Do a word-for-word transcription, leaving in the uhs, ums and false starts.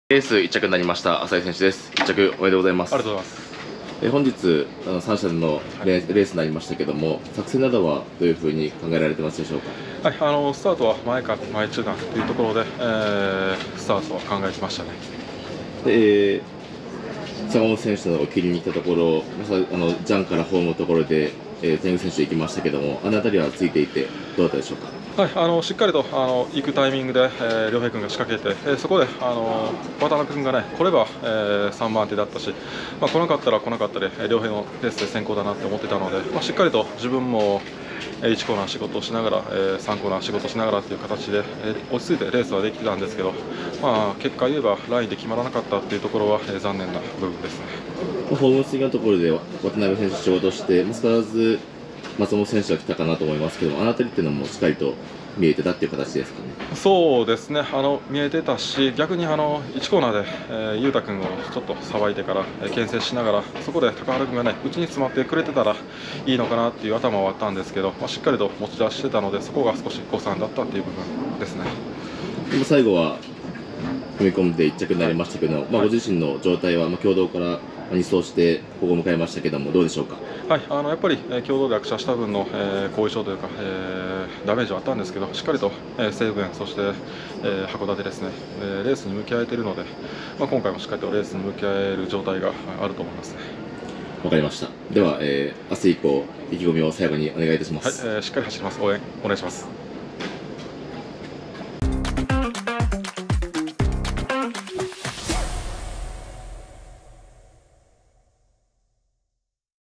レースいっ着になりました浅井選手です。いっ着おめでとうございます。 ありがとうございます。 え本日あのさん社でのレース、レースになりましたけども、作戦などはどういうふうに考えられてますでしょうか。 はい、あのスタートは前か前中間というところで、えー、スタートは考えてましたね。 で、えー坂本選手の切りに行ったところ、まさあのジャンからホームのところで、えー、天狗選手行きましたけども、あの辺りはついていてどうだったでしょうか。 はい、あのしっかりとあの行くタイミングで、えー、良平君が仕掛けて、えー、そこであの渡辺君がね来れば、えー、さんばん手だったし、まあ、来なかったら来なかったで良平のペースで先行だなって思ってたので、まあ、しっかりと自分もいちコーナー仕事をしながら、えー、さんコーナー仕事をしながらという形で、えー、落ち着いてレースはできてたんですけど、まあ、結果言えばラインで決まらなかったというところは、えー、残念な部分ですね。 ホーム過ぎのところで渡辺選手仕事して必ず松本選手が来たかなと思いますけども、あの辺りっていうのもしっかりと見えてたっていう形ですかね。 そうですね、あの見えてたし、逆にあのいちコーナーで、えー、裕太君をちょっとさばいてから、えー、牽制しながら、そこで高原君がね、内に詰まってくれてたらいいのかなっていう頭はあったんですけど、まあ、しっかりと持ち出してたので、そこが少し誤算だったっていう部分ですね。 でも最後は踏み込んでいっ着になりましたけど、まあ、ご自身の状態は、まあ、共同からに走してここを迎えましたけども、どうでしょうか。 はい、あのやっぱり、えー、共同で落車した分の、えー、後遺症というか、えー、ダメージはあったんですけど、しっかりと、えー、西武園、そして、えー、函館ですね、えー、レースに向き合えているので、まあ、今回もしっかりとレースに向き合える状態があると思いますね。 わかりました。では、えー、明日以降、意気込みを最後にお願いいたします。 はい、えー、しっかり走ります。応援お願いします。